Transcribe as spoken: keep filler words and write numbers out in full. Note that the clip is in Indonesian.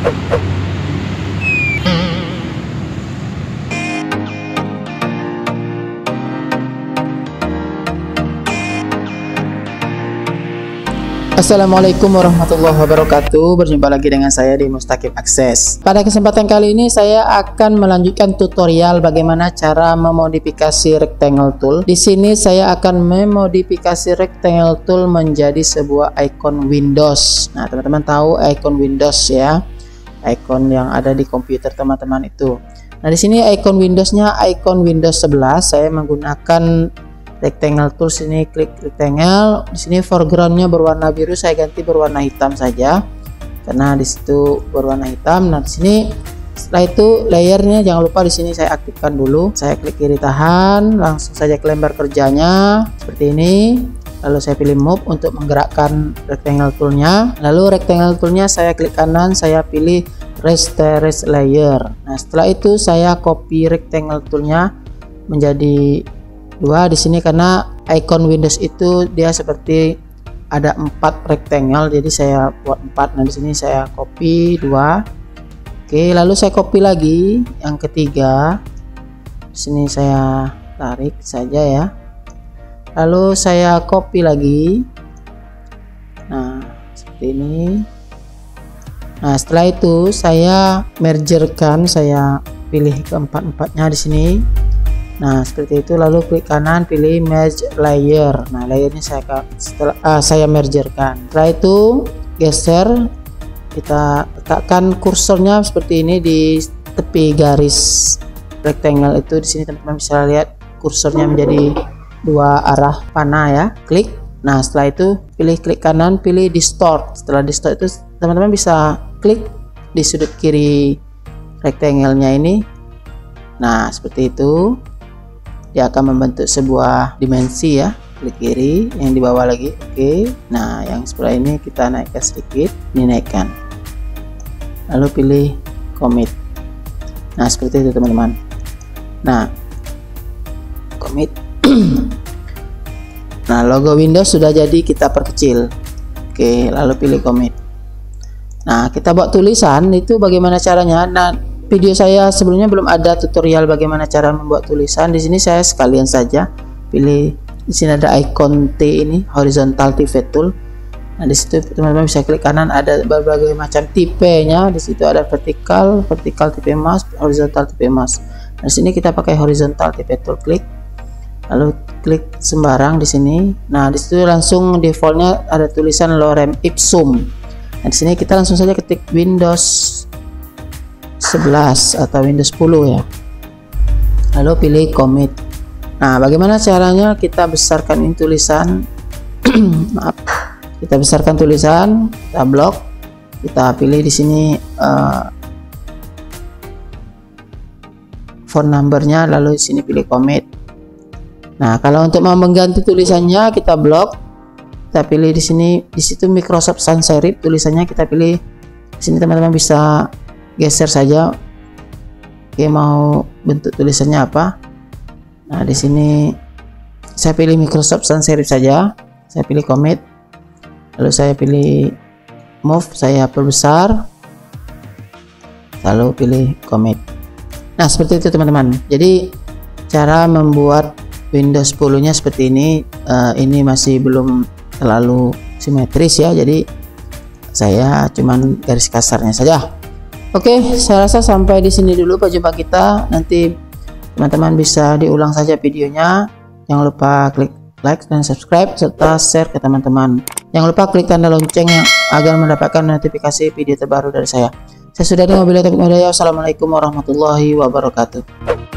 Assalamualaikum warahmatullahi wabarakatuh. Berjumpa lagi dengan saya di Mustaqim Akses. Pada kesempatan kali ini saya akan melanjutkan tutorial bagaimana cara memodifikasi rectangle tool. Di sini saya akan memodifikasi rectangle tool menjadi sebuah icon Windows. Nah, teman-teman tahu icon Windows ya, icon yang ada di komputer teman-teman itu. Nah, di sini icon Windowsnya icon Windows sebelas. Saya menggunakan rectangle tool. Sini klik rectangle, di sini foregroundnya berwarna biru, saya ganti berwarna hitam saja karena di situ berwarna hitam. Nah, di sini setelah itu layernya jangan lupa di sini saya aktifkan dulu. Saya klik kiri tahan, langsung saja ke lembar kerjanya seperti ini. Lalu saya pilih move untuk menggerakkan rectangle toolnya. Lalu rectangle toolnya saya klik kanan, saya pilih restore layer. Nah, setelah itu saya copy rectangle toolnya menjadi dua di sini karena icon Windows itu dia seperti ada empat rectangle, jadi saya buat empat. Nah, di sini saya copy dua. Oke, lalu saya copy lagi yang ketiga. Di sini saya tarik saja ya. Lalu saya copy lagi. Nah, seperti ini. Nah, setelah itu saya mergerkan, saya pilih keempat-empatnya di sini. Nah, seperti itu. Lalu klik kanan, pilih merge layer. Nah, layernya saya setelah ah, saya mergerkan. Setelah itu geser, kita letakkan kursornya seperti ini di tepi garis rectangle itu. Di sini teman-teman bisa lihat kursornya menjadi dua arah panah ya. Klik. Nah, setelah itu pilih klik kanan, pilih distort. Setelah distort itu teman-teman bisa klik di sudut kiri rectangle-nya ini. Nah, seperti itu. Dia akan membentuk sebuah dimensi ya. Klik kiri, yang di bawah lagi. Oke. Nah, yang sebelah ini kita naikkan sedikit, ini naikkan. Lalu pilih commit. Nah, seperti itu teman-teman. Nah, commit. Nah, logo Windows sudah jadi, kita perkecil. Oke, lalu pilih commit. Nah, kita buat tulisan itu bagaimana caranya? Nah, video saya sebelumnya belum ada tutorial bagaimana cara membuat tulisan. Di sini saya sekalian saja pilih, di sini ada icon T ini, horizontal pivot tool. Nah, di situ teman-teman bisa klik kanan, ada berbagai macam tipenya. Di situ ada vertikal, vertikal tipe mouse, horizontal tipe mouse. Nah, di sini kita pakai horizontal pivot tool, klik. Lalu klik sembarang di sini. Nah, di situ langsung defaultnya ada tulisan lorem ipsum. Nah, di sini kita langsung saja ketik Windows sebelas atau Windows sepuluh ya. Lalu pilih commit. Nah, bagaimana caranya kita besarkan ini tulisan? Maaf, kita besarkan tulisan, kita blok, kita pilih di sini uh, font numbernya, lalu di sini pilih commit. Nah, kalau untuk mau mengganti tulisannya kita blok, kita pilih di sini, di situ Microsoft Sans Serif tulisannya kita pilih di sini. Teman-teman bisa geser saja. Oke, mau bentuk tulisannya apa? Nah, di sini saya pilih Microsoft Sans Serif saja. Saya pilih commit. Lalu saya pilih move, saya perbesar. Lalu pilih commit. Nah, seperti itu teman-teman. Jadi cara membuat Windows sepuluh nya seperti ini. Uh, ini masih belum terlalu simetris ya. Jadi saya cuman garis kasarnya saja. Oke, saya rasa sampai di sini dulu perjumpaan kita. Nanti teman-teman bisa diulang saja videonya. Jangan lupa klik like dan subscribe serta share ke teman-teman. Jangan lupa klik tanda loncengnya agar mendapatkan notifikasi video terbaru dari saya. Saya sudah di Mobil Teknik Media. Wassalamualaikum warahmatullahi wabarakatuh.